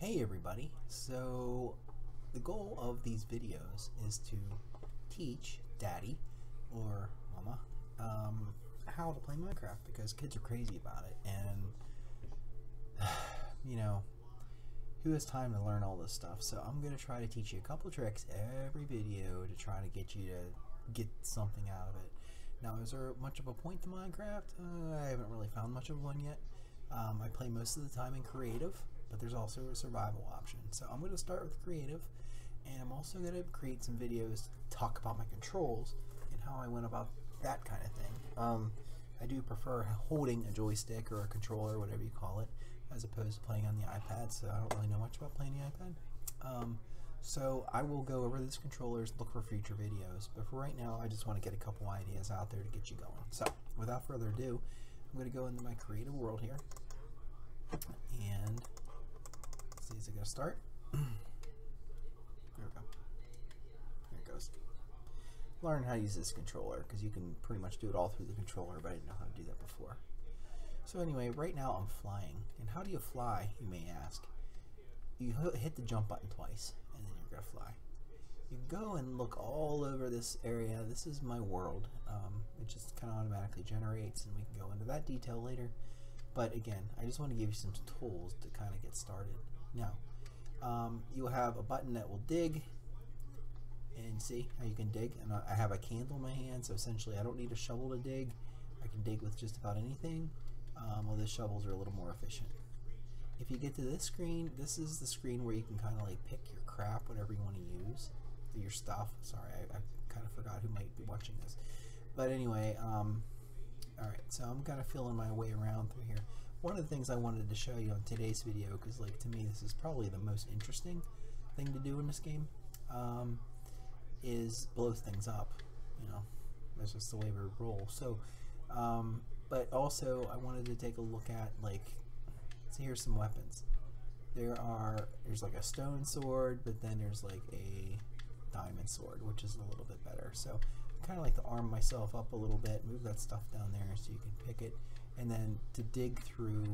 Hey everybody, so the goal of these videos is to teach Daddy or Mama how to play Minecraft because kids are crazy about it, and you know, who has time to learn all this stuff? So I'm going to try to teach you a couple tricks every video to try to get you to get something out of it. Now, is there much of a point to Minecraft? I haven't really found much of one yet. I play most of the time in creative, but there's also a survival option. So I'm going to start with creative, and I'm also going to create some videos to talk about my controls and how I went about that kind of thing. I do prefer holding a joystick or a controller, whatever you call it, as opposed to playing on the iPad, so I don't really know much about playing the iPad. So I will go over these controllers, look for future videos, but for right now I just want to get a couple ideas out there to get you going. So without further ado, I'm going to go into my creative world here, and let's see, is it going to start? There we go. There it goes. Learn how to use this controller because you can pretty much do it all through the controller, but I didn't know how to do that before. So anyway, right now I'm flying. And how do you fly, you may ask? You hit the jump button twice, and then you're going to fly. You go and look all over this area. This is my world. It just kind of automatically generates, and we can go into that detail later. But again, I just want to give you some tools to kind of get started. Now, you'll have a button that will dig, and see how you can dig. And I have a candle in my hand, so essentially I don't need a shovel to dig. I can dig with just about anything. Well, the shovels are a little more efficient. If you get to this screen, this is the screen where you can kind of like pick your crap, whatever you want to use, your stuff. Sorry, I kind of forgot who might be watching this. But anyway, alright, so I'm kind of feeling my way around through here. One of the things I wanted to show you on today's video, because like to me this is probably the most interesting thing to do in this game, is blow things up. You know, that's just the way we roll. So, but also I wanted to take a look at, like, so here's some weapons. There's like a stone sword, but then there's like a diamond sword, which is a little bit better. So I kind of like to arm myself up a little bit, move that stuff down there so you can pick it, and then to dig through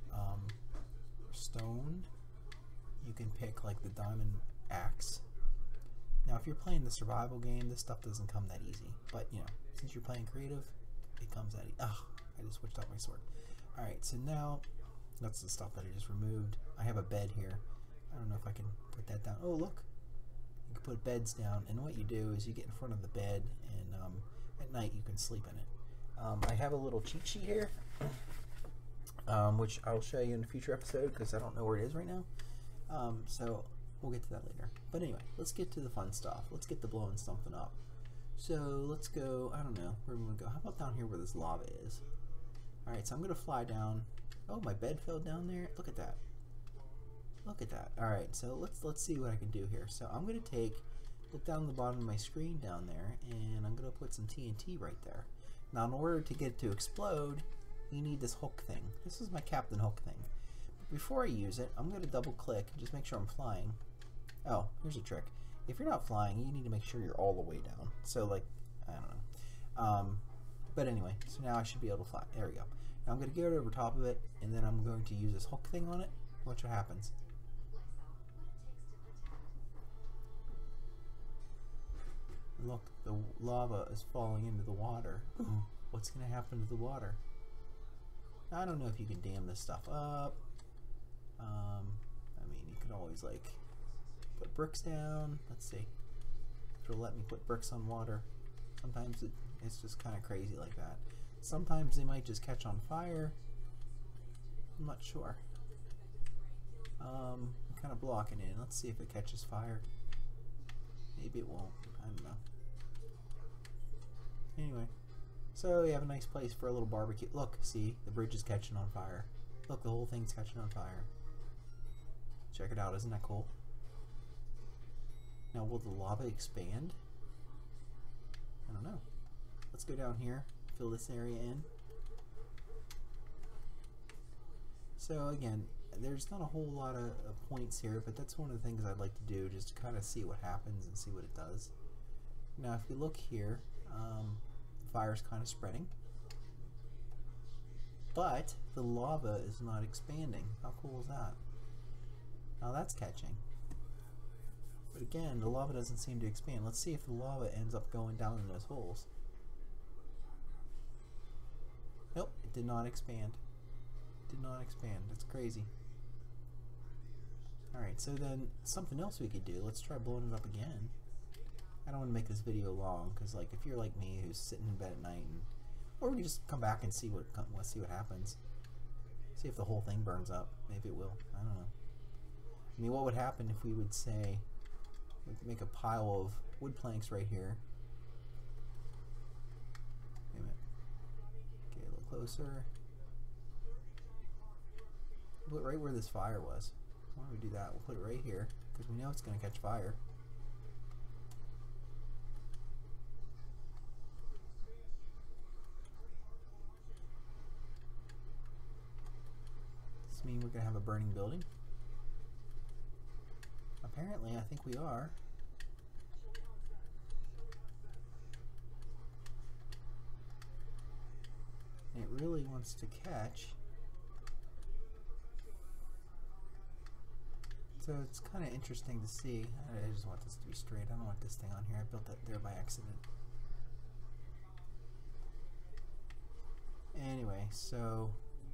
stone, you can pick like the diamond axe. Now if you're playing the survival game, this stuff doesn't come that easy, but you know, since you're playing creative, it comes that easy. Oh, I just switched out my sword. Alright, so now that's the stuff that I just removed. I have a bed here. I don't know if I can put that down. Oh, look. You can put beds down, and what you do is you get in front of the bed, and at night you can sleep in it. I have a little cheat sheet here, which I'll show you in a future episode because I don't know where it is right now. So we'll get to that later. But anyway, let's get to the fun stuff. Let's get to blowing something up. So let's go, I don't know, where do we want to go? How about down here where this lava is? Alright, so I'm going to fly down. Oh, my bed fell down there. Look at that. Look at that. Alright, so let's see what I can do here. So I'm going to look down the bottom of my screen down there, and I'm going to put some TNT right there. Now, in order to get it to explode, you need this hook thing. This is my Captain Hook thing. But before I use it, I'm going to double click and just make sure I'm flying. Oh, here's a trick. If you're not flying, you need to make sure you're all the way down. So, like, I don't know. But anyway, so now I should be able to fly. There we go. Now I'm going to get over top of it, and then I'm going to use this hook thing on it. Watch what happens. Look, the lava is falling into the water. What's going to happen to the water? I don't know if you can dam this stuff up. I mean, you could always, like, put bricks down. Let's see. If it'll let me put bricks on water. Sometimes it's just kind of crazy like that. Sometimes they might just catch on fire. I'm not sure. I'm kind of blocking it. Let's see if it catches fire. Maybe it won't. I don't know. Anyway, so we have a nice place for a little barbecue. Look, see, the bridge is catching on fire. Look, the whole thing's catching on fire. Check it out. Isn't that cool? Now, will the lava expand? I don't know. Let's go down here, fill this area in. So again, there's not a whole lot of points here, but that's one of the things I'd like to do, just to kind of see what happens and see what it does. Now if you look here, the fire's kind of spreading. but the lava is not expanding. How cool is that? Now that's catching. But again, the lava doesn't seem to expand. Let's see if the lava ends up going down in those holes. Nope, it did not expand. Did not expand. That's crazy. Alright, so then something else we could do. Let's try blowing it up again. I don't want to make this video long because, like, if you're like me who's sitting in bed at night, or we can just come back and see what happens. See if the whole thing burns up. Maybe it will. I don't know. I mean, what would happen if we would say, make a pile of wood planks right here. Wait a minute. Okay, a little closer. Put it right where this fire was. Why don't we do that? We'll put it right here because we know it's going to catch fire. Does this mean we're going to have a burning building? Apparently, I think we are. And it really wants to catch. So it's kind of interesting to see. I just want this to be straight. I don't want this thing on here. I built that there by accident. Anyway, so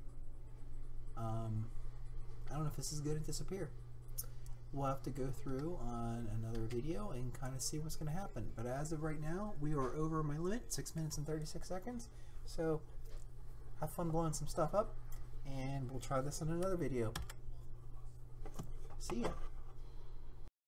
I don't know if this is going to disappear. We'll have to go through on another video and kind of see what's going to happen. But as of right now, we are over my limit, 6 minutes and 36 seconds. So have fun blowing some stuff up, and we'll try this in another video. See ya.